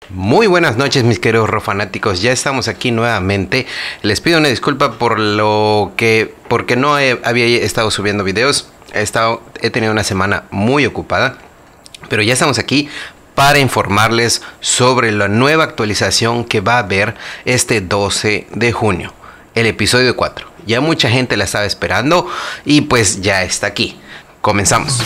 Muy buenas noches, mis queridos rofanáticos. Ya estamos aquí nuevamente. Les pido una disculpa porque no había estado subiendo videos. He tenido una semana muy ocupada, pero ya estamos aquí para informarles sobre la nueva actualización que va a haber este 12 de junio, el episodio 4. Ya mucha gente la estaba esperando y pues ya está aquí. Comenzamos.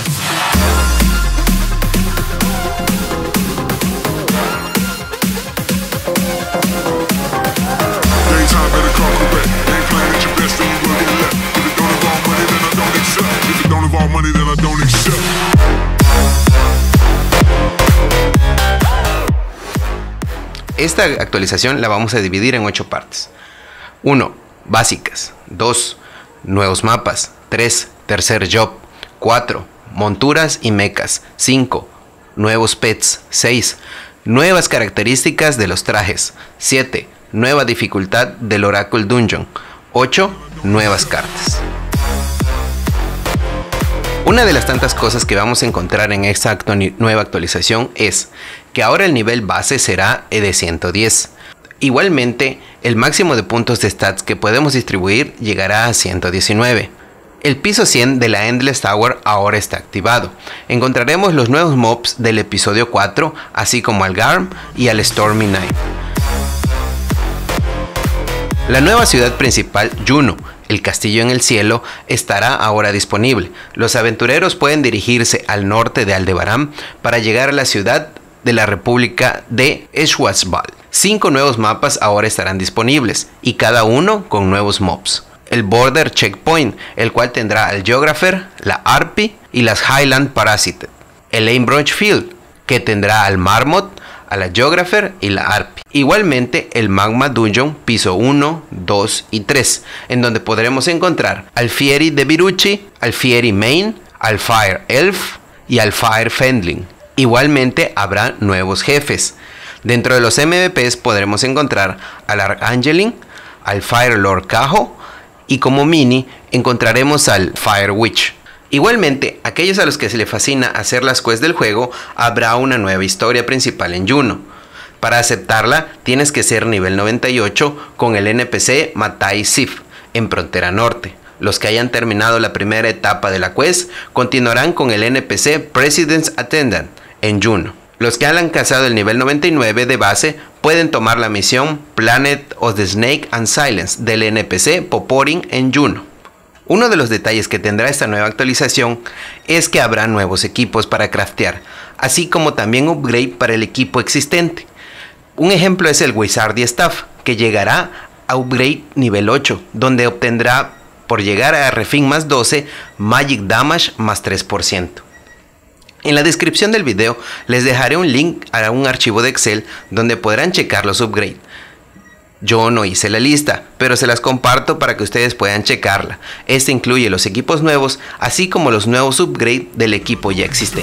Esta actualización la vamos a dividir en 8 partes. 1. Básicas. 2. Nuevos mapas. 3. Tercer job. 4. Monturas y mechas. 5. Nuevos pets. 6. Nuevas características de los trajes. 7. Nueva dificultad del Oracle Dungeon. 8. Nuevas cartas. Una de las tantas cosas que vamos a encontrar en esta nueva actualización es que ahora el nivel base será de 110. Igualmente, el máximo de puntos de stats que podemos distribuir llegará a 119. El piso 100 de la Endless Tower ahora está activado. Encontraremos los nuevos mobs del episodio 4, así como al Garm y al Stormy Night. La nueva ciudad principal, Juno, el castillo en el cielo, estará ahora disponible. Los aventureros pueden dirigirse al norte de Aldebaran para llegar a la ciudad de la República de Schwarzwald. 5 nuevos mapas ahora estarán disponibles, y cada uno con nuevos mobs. El Border Checkpoint, el cual tendrá al Geographer, la Harpy y las Highland Parasites. El Aimbrush Field, que tendrá al Marmot, a la Geographer y la Harpy. Igualmente el Magma Dungeon piso 1, 2 y 3, en donde podremos encontrar al Fieri de Virucci, al Fieri Main, al Fire Elf y al Fire Fendling. Igualmente habrá nuevos jefes. Dentro de los MVPs podremos encontrar al Archangeling, al Fire Lord Cajo y como mini encontraremos al Fire Witch. Igualmente, aquellos a los que se les fascina hacer las quests del juego, habrá una nueva historia principal en Juno. Para aceptarla, tienes que ser nivel 98 con el NPC Matai Sif en Frontera Norte. Los que hayan terminado la primera etapa de la quest continuarán con el NPC President's Attendant en Juno. Los que han alcanzado el nivel 99 de base pueden tomar la misión Planet of the Snake and Silence del NPC Poporin en Juno. Uno de los detalles que tendrá esta nueva actualización es que habrá nuevos equipos para craftear, así como también upgrade para el equipo existente. Un ejemplo es el Wizardy Staff, que llegará a upgrade nivel 8, donde obtendrá, por llegar a Refin más 12, Magic Damage más 3%. En la descripción del video les dejaré un link a un archivo de Excel donde podrán checar los upgrades. Yo no hice la lista, pero se las comparto para que ustedes puedan checarla. Este incluye los equipos nuevos, así como los nuevos upgrades del equipo ya existente.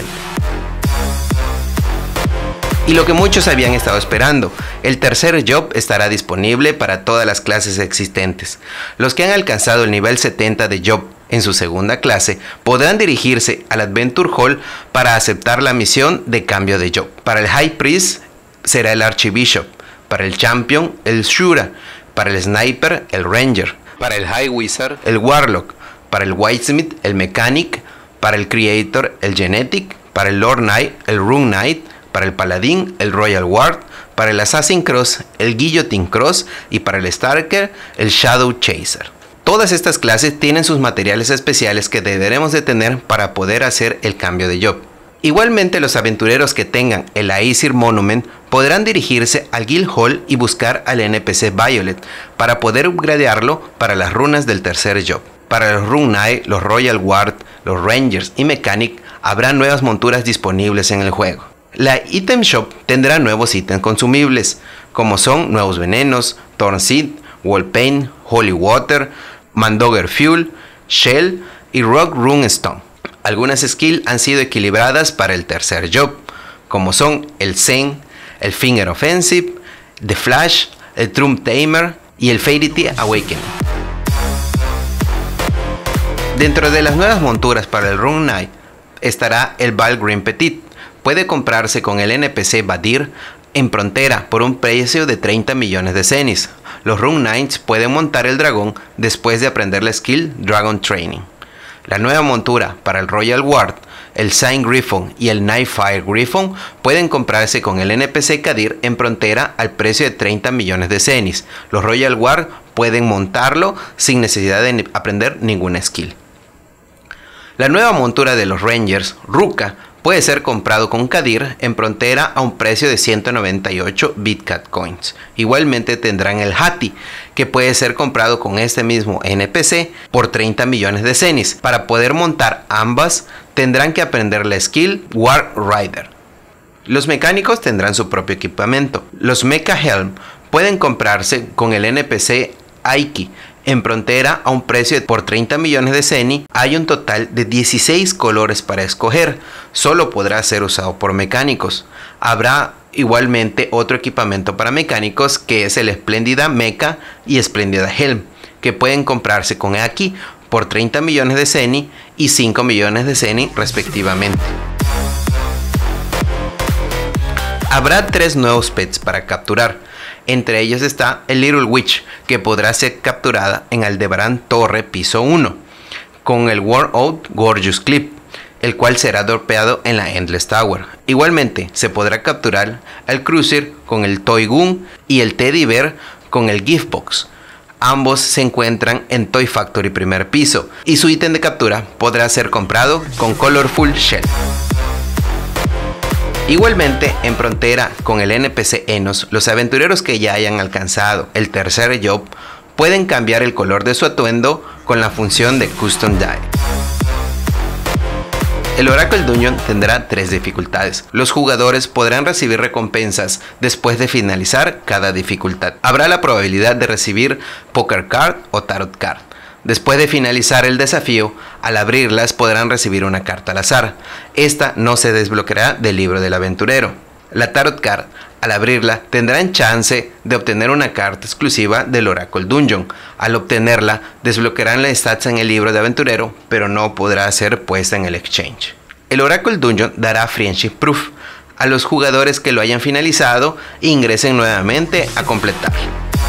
Y lo que muchos habían estado esperando, el tercer job estará disponible para todas las clases existentes. Los que han alcanzado el nivel 70 de job en su segunda clase podrán dirigirse al Adventure Hall para aceptar la misión de cambio de job. Para el High Priest será el Archbishop. Para el Champion, el Shura. Para el Sniper, el Ranger. Para el High Wizard, el Warlock. Para el Whitesmith, el Mechanic. Para el Creator, el Genetic. Para el Lord Knight, el Rune Knight. Para el Paladín, el Royal Guard. Para el Assassin Cross, el Guillotine Cross. Y para el Starker, el Shadow Chaser. Todas estas clases tienen sus materiales especiales que deberemos de tener para poder hacer el cambio de job. Igualmente, los aventureros que tengan el Aesir Monument podrán dirigirse al Guild Hall y buscar al NPC Violet para poder upgradearlo para las runas del tercer job. Para los Rune Knight, los Royal Guard, los Rangers y Mechanic habrá nuevas monturas disponibles en el juego. La Item Shop tendrá nuevos ítems consumibles, como son nuevos venenos, Thorn Seed, Wall Paint, Holy Water, Mandogger Fuel, Shell y Rock Rune Stone. Algunas skills han sido equilibradas para el tercer job, como son el Zen, el Finger Offensive, The Flash, el Trump Tamer y el Fatality Awakening. Dentro de las nuevas monturas para el Rune Knight estará el Valgrim Petit. Puede comprarse con el NPC Badir en Frontera por un precio de 30 millones de cenis. Los Rune Knights pueden montar el dragón después de aprender la skill Dragon Training. La nueva montura para el Royal Guard, el Sign Griffon y el Nightfire Griffon pueden comprarse con el NPC Kadir en Frontera al precio de 30 millones de cenis. Los Royal Guard pueden montarlo sin necesidad de aprender ninguna skill. La nueva montura de los Rangers, Ruka, puede ser comprado con Kadir en Frontera a un precio de 198 Bitcat Coins. Igualmente tendrán el Hati, que puede ser comprado con este mismo NPC por 30 millones de cenis. Para poder montar ambas, tendrán que aprender la skill War Rider. Los mecánicos tendrán su propio equipamiento. Los Mecha Helm pueden comprarse con el NPC Aiki. En Frontera a un precio por 30 millones de ceni. Hay un total de 16 colores para escoger. Solo podrá ser usado por mecánicos. Habrá igualmente otro equipamiento para mecánicos, que es el Espléndida Mecha y Espléndida Helm, que pueden comprarse con Aki por 30 millones de ceni y 5 millones de ceni respectivamente. Habrá 3 nuevos pets para capturar. Entre ellos está el Little Witch, que podrá ser capturada en Aldebarán Torre piso 1, con el Worn Out Gorgeous Clip, el cual será dropeado en la Endless Tower. Igualmente se podrá capturar al Cruiser con el Toy Gun y el Teddy Bear con el Gift Box. Ambos se encuentran en Toy Factory primer piso y su ítem de captura podrá ser comprado con Colorful Shell. Igualmente, en Frontera con el NPC Enos, los aventureros que ya hayan alcanzado el tercer job pueden cambiar el color de su atuendo con la función de Custom Dye. El Oracle Dungeon tendrá 3 dificultades. Los jugadores podrán recibir recompensas después de finalizar cada dificultad. Habrá la probabilidad de recibir Poker Card o Tarot Card. Después de finalizar el desafío, al abrirlas podrán recibir una carta al azar. Esta no se desbloqueará del libro del aventurero. La Tarot Card, al abrirla, tendrán chance de obtener una carta exclusiva del Oracle Dungeon. Al obtenerla, desbloquearán la stats en el libro de aventurero, pero no podrá ser puesta en el exchange. El Oracle Dungeon dará Friendship Proof a los jugadores que lo hayan finalizado e ingresen nuevamente a completarlo.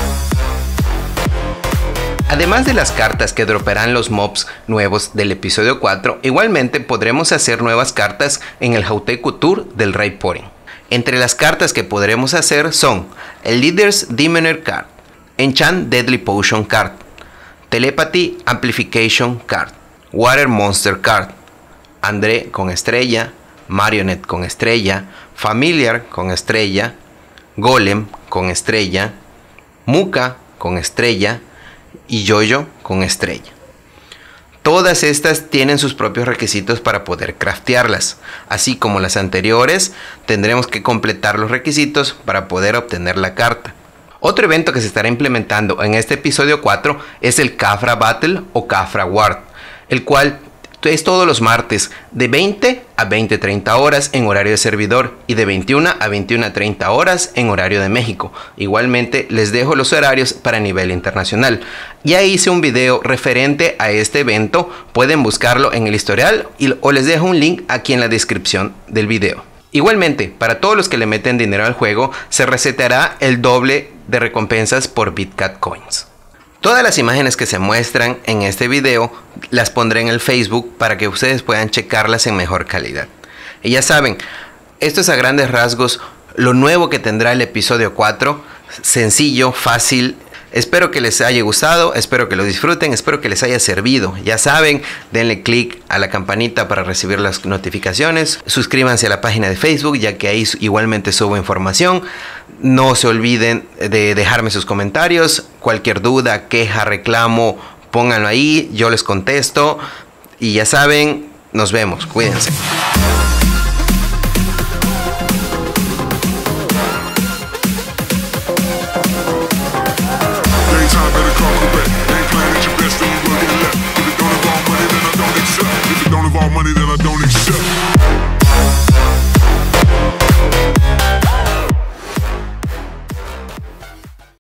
Además de las cartas que dropearán los mobs nuevos del episodio 4, igualmente podremos hacer nuevas cartas en el Hauteku Tour del Rey Porin. Entre las cartas que podremos hacer son el Leader's Demeanor Card, Enchant Deadly Potion Card, Telepathy Amplification Card, Water Monster Card, André con estrella, Marionette con estrella, Familiar con estrella, Golem con estrella, Muka con estrella y Yoyo con estrella. Todas estas tienen sus propios requisitos para poder craftearlas. Así como las anteriores, tendremos que completar los requisitos para poder obtener la carta. Otro evento que se estará implementando en este episodio 4 es el Khafra Battle o Khafra Ward, el cual es todos los martes de 20 a 20:30 horas en horario de servidor y de 21 a 21:30 horas en horario de México. Igualmente les dejo los horarios para nivel internacional. Ya hice un video referente a este evento, pueden buscarlo en el historial o les dejo un link aquí en la descripción del video. Igualmente, para todos los que le meten dinero al juego, se reseteará el doble de recompensas por Bitcat Coins. Todas las imágenes que se muestran en este video las pondré en el Facebook para que ustedes puedan checarlas en mejor calidad. Y ya saben, esto es a grandes rasgos lo nuevo que tendrá el episodio 4. Sencillo, fácil. Espero que les haya gustado, espero que lo disfruten, espero que les haya servido. Ya saben, denle click a la campanita para recibir las notificaciones. Suscríbanse a la página de Facebook, ya que ahí igualmente subo información. No se olviden de dejarme sus comentarios. Cualquier duda, queja, reclamo, pónganlo ahí, yo les contesto. Y ya saben, nos vemos, cuídense.